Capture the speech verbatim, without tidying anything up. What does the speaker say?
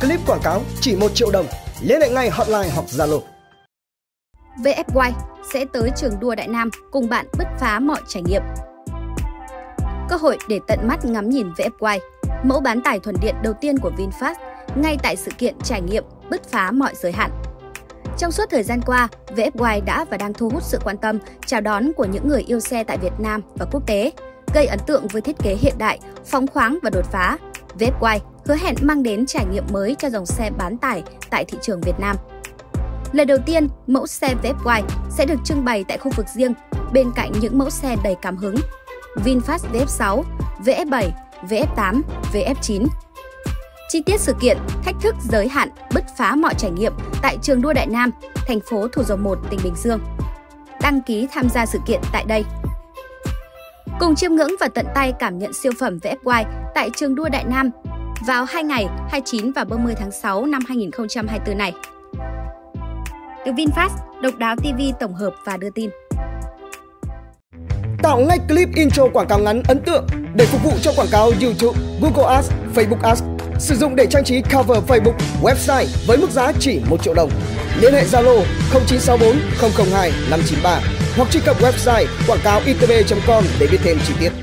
clip quảng cáo chỉ một triệu đồng. Liên hệ ngay hotline hoặc Zalo. vê ép i sẽ tới trường đua Đại Nam cùng bạn bứt phá mọi trải nghiệm. Cơ hội để tận mắt ngắm nhìn vê ép i, mẫu bán tải thuần điện đầu tiên của VinFast, ngay tại sự kiện trải nghiệm bứt phá mọi giới hạn. Trong suốt thời gian qua, vê ép i đã và đang thu hút sự quan tâm, chào đón của những người yêu xe tại Việt Nam và quốc tế, gây ấn tượng với thiết kế hiện đại, phóng khoáng và đột phá. vê ép i hứa hẹn mang đến trải nghiệm mới cho dòng xe bán tải tại thị trường Việt Nam. Lần đầu tiên, mẫu xe vê ép i sẽ được trưng bày tại khu vực riêng bên cạnh những mẫu xe đầy cảm hứng: VinFast vê ép sáu, vê ép bảy, vê ép tám, vê ép chín. Chi tiết sự kiện, thách thức giới hạn, bứt phá mọi trải nghiệm tại trường đua Đại Nam, thành phố Thủ Dầu Một, tỉnh Bình Dương. Đăng ký tham gia sự kiện tại đây. Cùng chiêm ngưỡng và tận tay cảm nhận siêu phẩm vê ép i tại trường đua Đại Nam vào hai ngày hai mươi chín và ba mươi tháng sáu năm hai nghìn không trăm hai mươi tư này. Từ VinFast, Độc Đáo ti vi tổng hợp và đưa tin. Tạo ngay clip intro quảng cáo ngắn ấn tượng để phục vụ cho quảng cáo YouTube, Google Ads, Facebook Ads. Sử dụng để trang trí cover Facebook, website với mức giá chỉ một triệu đồng. Liên hệ Zalo không chín sáu bốn không không hai năm chín ba hoặc truy cập website quảng cáo i tê bê chấm com để biết thêm chi tiết.